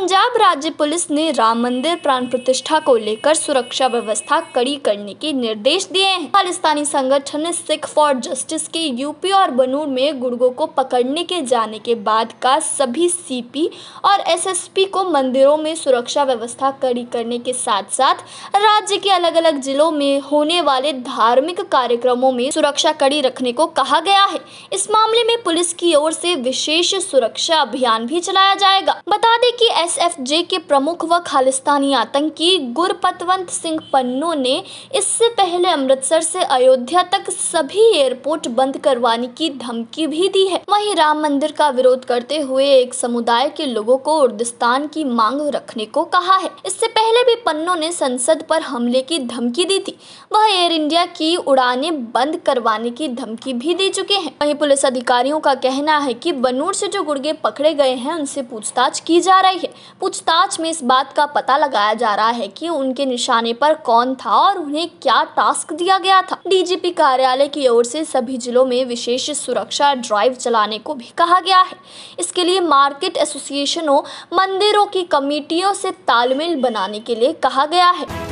पंजाब राज्य पुलिस ने राम मंदिर प्राण प्रतिष्ठा को लेकर सुरक्षा व्यवस्था कड़ी करने के निर्देश दिए हैं। खालिस्तानी संगठन सिख फॉर जस्टिस के यूपी और बनूर में गुर्गों को पकड़ने के जाने के बाद का सभी सीपी और एसएसपी को मंदिरों में सुरक्षा व्यवस्था कड़ी करने के साथ साथ राज्य के अलग अलग जिलों में होने वाले धार्मिक कार्यक्रमों में सुरक्षा कड़ी रखने को कहा गया है। इस मामले में पुलिस की ओर से विशेष सुरक्षा अभियान भी चलाया जाएगा। बता दें कि एसएफजे के प्रमुख व खालिस्तानी आतंकी गुरपतवंत सिंह पन्नू ने इससे पहले अमृतसर से अयोध्या तक सभी एयरपोर्ट बंद करवाने की धमकी भी दी है। वहीं राम मंदिर का विरोध करते हुए एक समुदाय के लोगों को उर्दिस्तान की मांग रखने को कहा है। इससे पहले भी पन्नू ने संसद पर हमले की धमकी दी थी। वह एयर इंडिया की उड़ानें बंद करवाने की धमकी भी दे चुके हैं। वहीं पुलिस अधिकारियों का कहना है कि बनूर से जो गुर्गे पकड़े गए हैं उनसे पूछताछ की जा रही है। पूछताछ में इस बात का पता लगाया जा रहा है कि उनके निशाने पर कौन था और उन्हें क्या टास्क दिया गया था। डीजीपी कार्यालय की ओर से सभी जिलों में विशेष सुरक्षा ड्राइव चलाने को भी कहा गया है। इसके लिए मार्केट एसोसिएशनों, मंदिरों की कमेटियों से तालमेल बनाने के लिए कहा गया है।